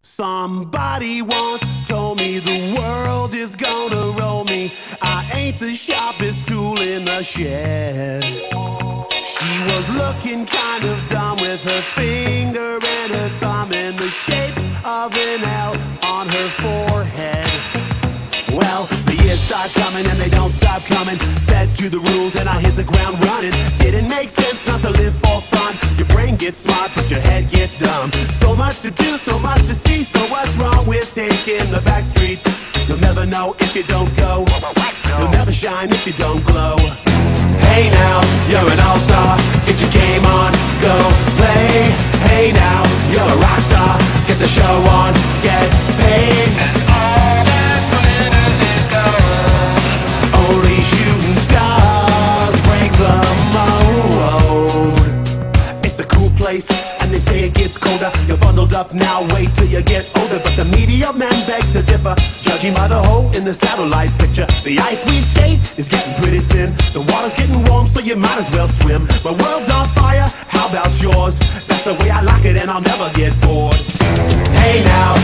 Somebody once told me the world is gonna roll me. I ain't the sharpest tool in the shed. She was looking kind of dumb with her finger and her thumb in the shape of an L on her forehead. Well, the years start coming and they don't stop coming. Fed to the rules and I hit the ground running. Didn't make sense not to live for fun. Your brain gets smart but your head gets dumb. So much to do, so much to see. So what's wrong with taking the back streets? You'll never know if you don't go. You'll never shine if you don't glow. Hey now, you're an all-star. Get your game on, go play. Hey now, you're a rock star. Get the show on, get paid. And all that glitters is gold. Only shooting stars break the mold. It's a cool place, and they say it gets colder. You're bundled up now, wait till you get older. But the media men beg to differ, judging by the hole in the satellite picture. The ice we skate is getting pretty thin. The water's getting warm, so you might as well swim. My world's on fire, how about yours? That's the way I like it and I'll never get bored. Hey now,